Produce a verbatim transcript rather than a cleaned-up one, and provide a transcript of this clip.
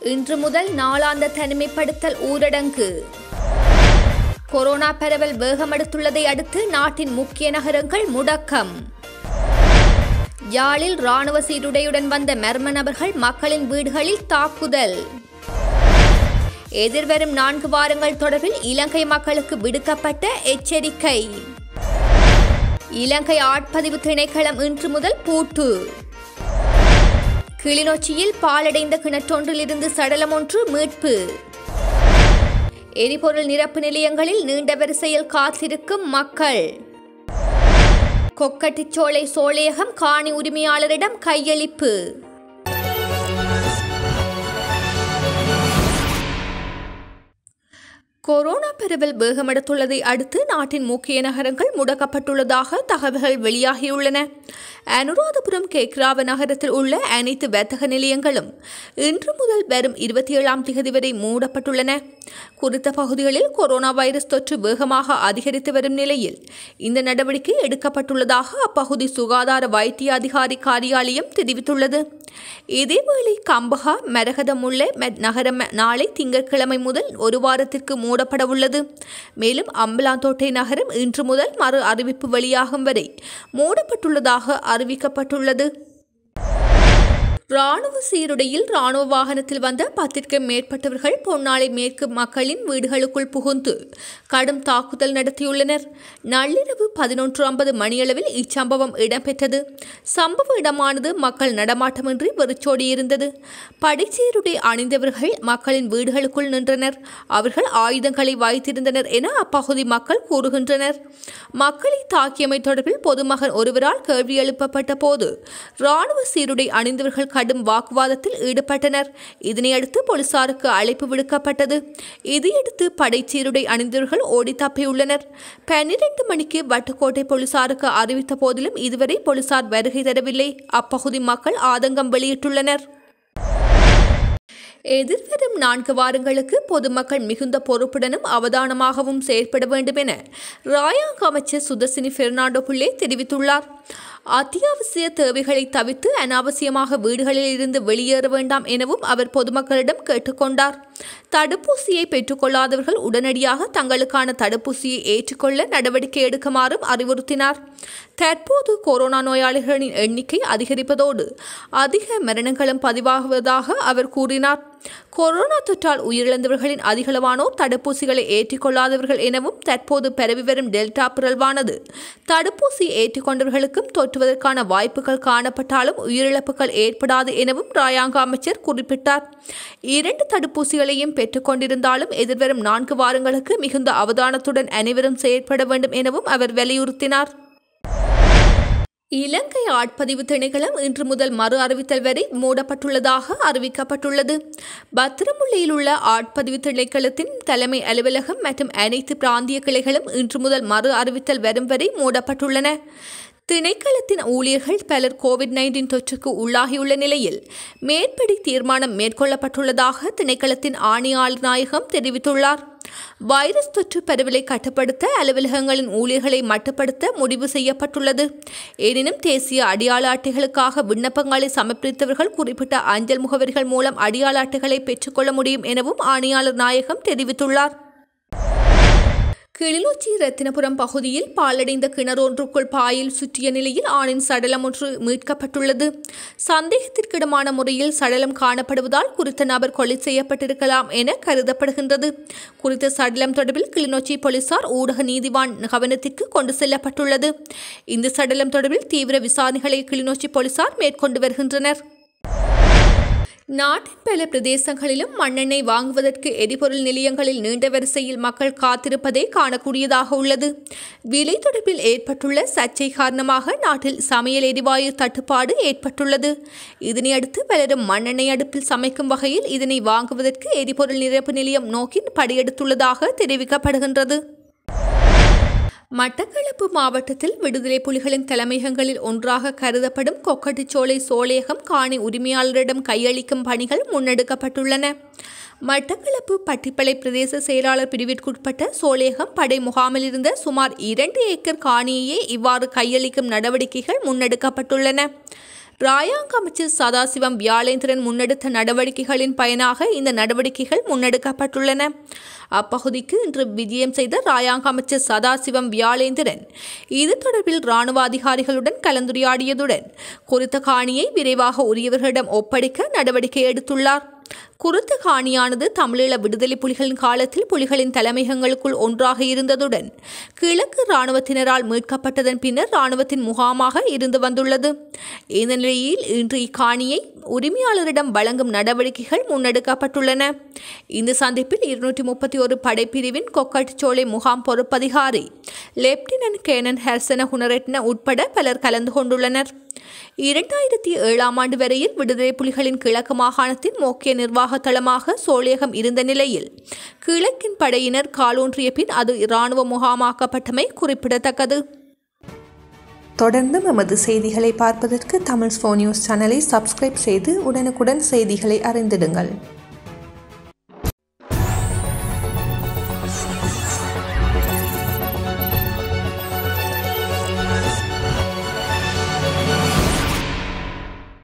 இன்று முதல் நாளாந்த தனிமைப்படுத்தல் ஊரடங்கு. கொரோனா பரவல் வேகமெடுத்துள்ளதை அடுத்து நாட்டின் முக்கிய நகரங்கள் முடக்கம். யாழில் ராணுவ சீருடையுடன் வந்த மர்ம நபர்கள் மக்களின் வீடுகளில் தாக்குதல். எதிர்வரும் நான்கு வாரங்கள் தொடர்பில் இலங்கை மக்களுக்கு விடுக்கப்பட்ட எச்சரிக்கை. இலங்கை ஆட்பதிவு திணைக்களம் இன்று முதல் பூட்டு. கிளிநொச்சியில் பாலடைந்த கிணற்றொன்றிலிருந்து சடலம் ஒன்று மீட்பு. எரிபொருள் நிரப்பு நிலையங்களில் நீண்ட வரிசையில் காத்திருக்கும் மக்கள். கொக்கட்டிச்சோலை சோலையகம் காணி உரிமையாளரிடம் கையளிப்பு. கொரோனா பரவல் வேகமெடுத்துள்ளதை அடுத்து நாட்டின் முக்கிய நகரங்கள் முடக்கப்பட்டுள்ளதாக தகவல்கள் வெளியாகியுள்ளன. அனுராதபுரம் கேக்ராவ நகரத்தில் உள்ள அனைத்து வர்த்தக நிலையங்களும் இன்று முதல் வரும் இருபத்தி ஏழாம் தேதி வரை மூடப்பட்டுள்ளன. குறித்த பகுதிகளில் கொரோனா வைரஸ் தொற்று வேகமாக அதிகரித்து வரும் நிலையில் இந்த நடவடிக்கை எடுக்கப்பட்டுள்ளதாக அப்பகுதி சுகாதார வைத்திய அதிகாரி காரியாலயம் தெரிவித்துள்ளது. இதேவேளை கம்பஹா மரகதமுல்லை நகரம் நாளை திங்கட்கிழமை முதல் ஒரு வாரத்திற்கு மூடப்பட உள்ளது. மேலும் அம்பலாந்தோட்டை நகரம் இன்று முதல் மறு அறிவிப்பு வெளியாகும் வரை மூடப்பட்டுள்ளதாக அறிவிக்கப்பட்டுள்ளது. ராணுவ சீருடையில் ராணுவ வாகனத்தில் வந்த பத்திற்கும் மேற்பட்டவர்கள் பொன்னாலை மேற்கு மக்களின் வீடுகளுக்குள் புகுந்து கடும் தாக்குதல் நடத்தியுள்ளனர். நள்ளிரவு பதினொன்று ஐம்பது மணியளவில் இச்சம்பவம் இடம்பெற்றது. சம்பவ இடமானது மக்கள் நடமாட்டமின்றி வெறிச்சோடியிருந்தது. படைச்சீருடை அணிந்தவர்கள் மக்களின் வீடுகளுக்குள் நின்றனர். அவர்கள் ஆயுதங்களை வைத்திருந்தனர் என அப்பகுதி மக்கள் கூறுகின்றனர். மக்களை தாக்கியமை தொடர்பில் பொதுமகன் ஒருவரால் கேள்வி எழுப்பப்பட்ட போது ராணுவ சீருடை அணிந்தவர்கள் கடும் வாக்குவாதத்தில் ஈடுபட்டனர். இதனையடுத்து போலீசாருக்கு அழைப்பு விடுக்கப்பட்டது. இதையடுத்து படைச்சீருடை அணிந்தவர்கள் ஓடி தப்பியுள்ளனர். பன்னிரண்டு மணிக்கு வட்டுக்கோட்டை போலீசாருக்கு அறிவித்த போதிலும் இதுவரை போலீசார் வருகை தரவில்லை. அப்பகுதி மக்கள் ஆதங்கம் வெளியிட்டுள்ளனர். எதிர்வரும் நான்கு வாரங்களுக்கு பொதுமக்கள் மிகுந்த பொறுப்புடனும் அவதானமாகவும் செயற்பட வேண்டும் என ராயாங்க அமைச்சர் சுதர்சினி பெர்னாண்டோ பிள்ளை தெரிவித்துள்ளார். அத்தியாவசிய தேவைகளை தவிர்த்து அனாவசியமாக வீடுகளில் இருந்து வெளியேற வேண்டாம் எனவும் அவர் பொதுமக்களிடம் கேட்டுக்கொண்டார். தடுப்பூசியை பெற்றுக்கொள்ளாதவர்கள் உடனடியாக தங்களுக்கான தடுப்பூசியை ஏற்றுக்கொள்ள நடவடிக்கை எடுக்குமாறும் அறிவுறுத்தினார். தற்போது கொரோனா நோயாளிகளின் எண்ணிக்கை அதிகரிப்பதோடு அதிக மரணங்களும் பதிவாகுவதாக அவர் கூறினார். கொரோனா தொற்றால் உயிரிழந்தவர்களின் அதிகளவானோர் தடுப்பூசிகளை ஏற்றுக்கொள்ளாதவர்கள் எனவும் தற்போது பரவி வரும் டெல்டா பிறழ்வானது தடுப்பூசி ஏற்றுக்கொண்டவர்களுக்கும் தொற்றுவதற்கான வாய்ப்புகள் காணப்பட்டாலும் உயிரிழப்புகள் ஏற்படாது எனவும் ராயாங்க அமைச்சர் குறிப்பிட்டார். இரண்டு தடுப்பூசிகளையும் பெற்றுக் கொண்டிருந்தாலும் எதிர்வரும் நான்கு வாரங்களுக்கு மிகுந்த அவதானத்துடன் அனைவரும் செயற்பட வேண்டும் எனவும் அவர் வலியுறுத்தினார். இலங்கை ஆட்பதிவு திணைக்களம் இன்று முதல் மறு அறிவித்தல் வரை மூடப்பட்டுள்ளதாக அறிவிக்கப்பட்டுள்ளது. பத்திரமுல்லையில் உள்ள ஆட்பதிவு திணைக்களத்தின் தலைமை அலுவலகம் மற்றும் அனைத்து பிராந்திய கிளைகளும் இன்று முதல் மறு அறிவித்தல் வரும் வரை மூடப்பட்டுள்ளன. திணைக்களத்தின் ஊழியர்கள் பலர் கோவிட் நைன்டீன் தொற்றுக்கு உள்ளாகியுள்ள நிலையில் மேற்படி தீர்மானம் மேற்கொள்ளப்பட்டுள்ளதாக திணைக்களத்தின் ஆணையாளர் நாயகம் தெரிவித்துள்ளார். வைரஸ் தொற்று பரவலை கட்டுப்படுத்த அலுவலகங்களின் ஊழியர்களை மட்டுப்படுத்த முடிவு செய்யப்பட்டுள்ளது. எனினும் தேசிய அடையாள அட்டைகளுக்காக விண்ணப்பங்களை சமர்ப்பித்தவர்கள் குறிப்பிட்ட அஞ்சல் முகவரிகள் மூலம் அடையாள அட்டைகளை பெற்றுக்கொள்ள முடியும் எனவும் ஆணையாளர் நாயகம் தெரிவித்துள்ளார். கிளிநொச்சி ரத்தினபுரம் பகுதியில் பாலடைந்த கிணறொன்றுக்குள் பாயில் சுற்றிய நிலையில் ஆணின் சடலம் ஒன்று மீட்கப்பட்டுள்ளது. சந்தேகத்திற்கிடமான முறையில் சடலம் காணப்படுவதால் குறித்த நபர் கொலை செய்யப்பட்டிருக்கலாம் என கருதப்படுகின்றது. குறித்த சடலம் தொடர்பில் கிளிநொச்சி போலீசார் ஊடக நீதிவான் கவனத்திற்கு கொண்டு செல்லப்பட்டுள்ளது. இந்த சடலம் தொடர்பில் தீவிர விசாரணைகளை கிளிநொச்சி போலீசார் மேற்கொண்டு வருகின்றனர். நாட்டின் பல பிரதேசங்களிலும் மண்ணெண்ணெய் வாங்குவதற்கு எரிபொருள் நிலையங்களில் நீண்ட வரிசையில் மக்கள் காத்திருப்பதை காணக்கூடியதாக உள்ளது. விலை தொடர்பில் ஏற்பட்டுள்ள சர்ச்சை காரணமாக நாட்டில் சமையல் எரிவாயு தட்டுப்பாடு ஏற்பட்டுள்ளது. இதனையடுத்து பலரும் மண்ணெண்ணெய் அடுப்பில் சமைக்கும் வகையில் இதனை வாங்குவதற்கு எரிபொருள் நிரப்பு நிலையம் நோக்கி படையெடுத்துள்ளதாக தெரிவிக்கப்படுகின்றது. மட்டக்களப்பு மாவட்டத்தில் விடுதலை புலிகளின் தலைமையகங்களில் ஒன்றாக கருதப்படும் கொக்கட்டிச்சோலை சோலையகம் காணி உரிமையாளரிடம் கையளிக்கும் பணிகள் முன்னெடுக்கப்பட்டுள்ளன. மட்டக்களப்பு பட்டிப்பளை பிரதேச செயலாளர் பிரிவிற்குட்பட்ட சோலையகம் படை முகாமில் இருந்த சுமார் இரண்டு ஏக்கர் காணியையே இவ்வாறு கையளிக்கும் நடவடிக்கைகள் முன்னெடுக்கப்பட்டுள்ளன. ராயாங்க அமைச்சர் சதாசிவம் வியாழேந்திரன் முன்னெடுத்த நடவடிக்கைகளின் பயனாக இந்த நடவடிக்கைகள் முன்னெடுக்கப்பட்டுள்ளன. அப்பகுதிக்கு இன்று விஜயம் செய்த ராயாங்க அமைச்சர் சதாசிவம் வியாழேந்திரன் இது தொடர்பில் இராணுவ அதிகாரிகளுடன் கலந்துரையாடியதுடன் குறித்த காணியை விரைவாக உரியவர்களிடம் ஒப்படைக்க நடவடிக்கை எடுத்துள்ளார். குறித்த காணியானது தமிழீழ விடுதலை புலிகளின் காலத்தில் புலிகளின் தலைமையகங்களுக்குள் ஒன்றாக இருந்ததுடன் கிழக்கு இராணுவத்தினரால் மீட்கப்பட்டதன் பின்னர் இராணுவத்தின் முகாமாக இருந்து வந்துள்ளது. இந்த நிலையில் இன்று இக்காணியை உரிமையாளரிடம் வழங்கும் நடவடிக்கைகள் முன்னெடுக்கப்பட்டுள்ளன. இந்த சந்திப்பில் இருநூற்றி முப்பத்தி ஒரு படைப்பிரிவின் கொக்கட்டுச்சோலை முகாம் பொறுப்பதிகாரி லெப்டினன்ட் கேனன் ஹெர்சன ஹுனரெட்ன உட்பட பலர் கலந்து கொண்டுள்ளனர். இரண்டாயிரத்தி ஏழாம் ஆண்டு வரையில் விடுதலை புலிகளின் கிழக்கு மாகாணத்தின் முக்கிய நிர்வாக தளமாக சோழியகம் இருந்த நிலையில் கிழக்கின் படையினர் காலூன்றிய பின் அது இராணுவ முகாமாக்கப்பட்டமை குறிப்பிடத்தக்கது. தொடர்ந்து எமது செய்திகளை பார்ப்பதற்கு தமிழ்ஸ் ஃபோர் நியூஸ் சேனலை சப்ஸ்கிரைப் செய்து உடனுக்குடன் செய்திகளை அறிந்திடுங்கள்.